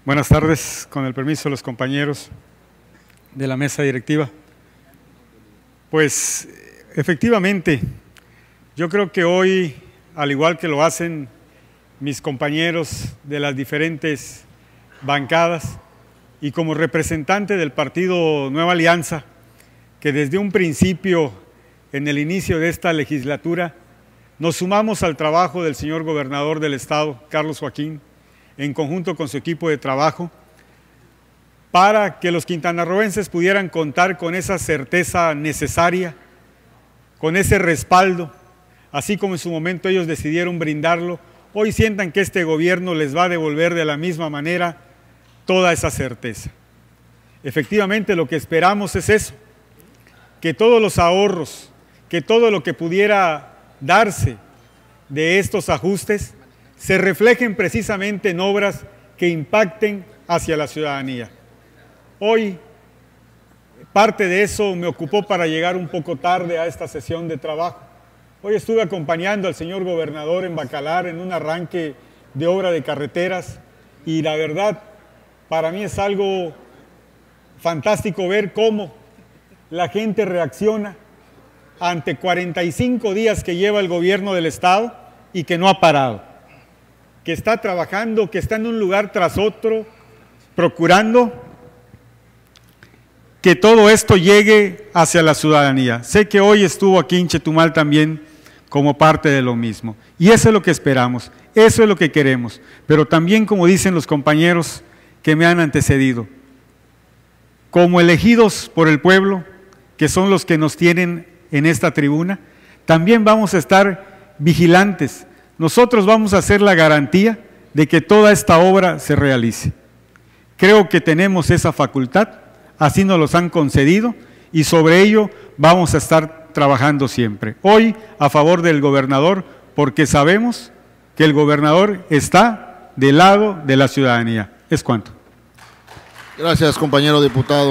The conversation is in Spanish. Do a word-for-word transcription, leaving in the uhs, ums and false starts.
Buenas tardes, con el permiso de los compañeros de la mesa directiva. Pues efectivamente, yo creo que hoy, al igual que lo hacen mis compañeros de las diferentes bancadas y como representante del partido Nueva Alianza, que desde un principio, en el inicio de esta legislatura, nos sumamos al trabajo del señor gobernador del estado, Carlos Joaquín, en conjunto con su equipo de trabajo, para que los quintanarroenses pudieran contar con esa certeza necesaria, con ese respaldo, así como en su momento ellos decidieron brindarlo, hoy sientan que este gobierno les va a devolver de la misma manera toda esa certeza. Efectivamente, lo que esperamos es eso, que todos los ahorros, que todo lo que pudiera darse de estos ajustes se reflejen precisamente en obras que impacten hacia la ciudadanía. Hoy, parte de eso me ocupó para llegar un poco tarde a esta sesión de trabajo. Hoy estuve acompañando al señor gobernador en Bacalar en un arranque de obra de carreteras y la verdad, para mí es algo fantástico ver cómo la gente reacciona ante cuarenta y cinco días que lleva el gobierno del estado y que no ha parado, que está trabajando, que está en un lugar tras otro, procurando que todo esto llegue hacia la ciudadanía. Sé que hoy estuvo aquí en Chetumal también como parte de lo mismo. Y eso es lo que esperamos, eso es lo que queremos. Pero también, como dicen los compañeros que me han antecedido, como elegidos por el pueblo, que son los que nos tienen en esta tribuna, también vamos a estar vigilantes. Nosotros vamos a hacer la garantía de que toda esta obra se realice. Creo que tenemos esa facultad, así nos los han concedido y sobre ello vamos a estar trabajando siempre. Hoy a favor del gobernador, porque sabemos que el gobernador está del lado de la ciudadanía. Es cuanto. Gracias, compañero diputado.